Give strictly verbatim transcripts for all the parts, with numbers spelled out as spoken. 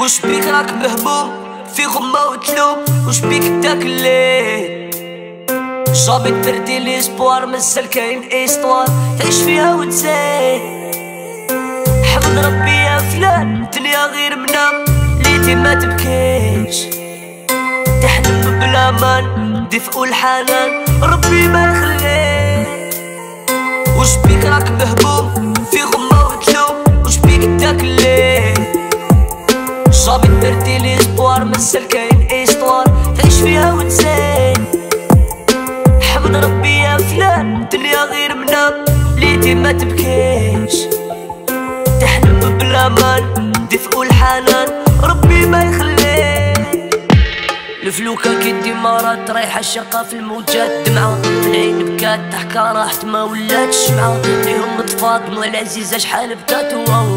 وش بيك راك مهموم في غمة وتلوم؟ وش بيك تاكل ليه؟ جامي تبردي ليسبوار مازال كاين ايستوار تعيش فيها وتزيد. حمد ربي يا فلان الدنيا غير منام ليتي ما تبكيش، تحلم بالامان دفء والحنان ربي ما يخليك. وش بيك راك مهموم في غمة وتلوم؟ وش بيك تاكل ليه؟ جامي تبردي ليسبوار مازال كاين ايستوار تعيش فيها وتزيد. حمد ربي يا فلان الدنيا غير منام ليتي ما تبكيش، تحلم بالامان دفء والحنان ربي ما يخليك. الفلوكة كي مرات رايحة الشقة في الموجات دمعة في العين بكات ضحكة راحت ما ولات شمعة ليهم متفاضمة العزيزة شحال بكات.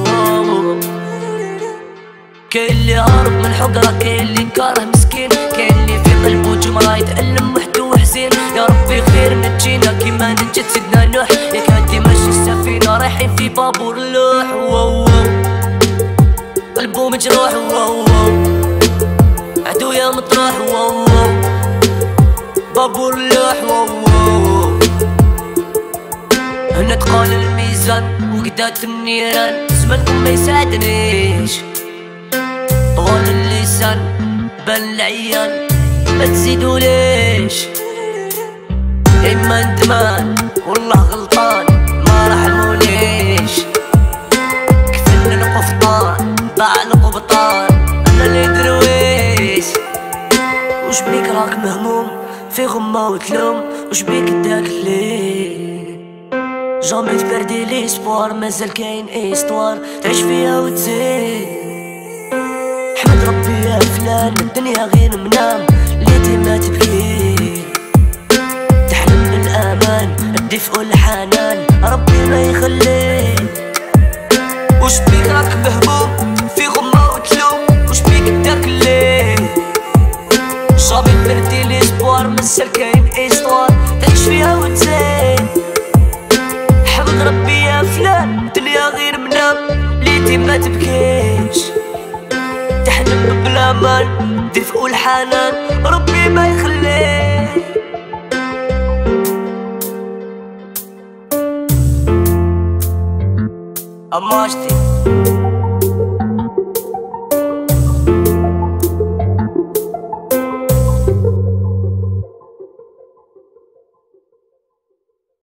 كاين اللي هارب من الحقرة كاين اللي كاره مسكين كاين اللي في قلبو جمرة يتألم وحدو وحزين. يا ربي خير نجينا كيما نجت سيدنا نوح، ياك هادي ماشي السفينة رايحين في بابور اللوح. واو قلبو مجروح واو عدو يا مطروح واو بابور اللوح واو. هنا تقال الميزان وقدات النيران زمانكم ما يساعدنيش، طول اللسان بان العيان ما تزيدوا ليش. اما ندمان والله غلطان ما رحمونيش، كفلنا القفطان ضاع القبطان انا اللي درويش. وش بيك راك مهموم في غمة وتلوم؟ وش بيك تاكل ليه؟ جامي تبردي ليسبوار مازال كاين ايستوار تعيش فيها وتزيد. حمد ربي يا فلان الدنيا غير منام ليتي ما تبكي، تحلم بالامان الدفء والحنان ربي ما يخليك. وش بيك راك مهموم في غمة وتلوم؟ وش بيك تاكل ليه؟ جامي تبردي ليسبوار مازال كاين ايستوار تعيش فيها وتزيد. حمد ربي يا فلان الدنيا غير منام ليتي ما تبكيش، تحلم بالامان دفء والحنان ربي ما يخليك. اماشتي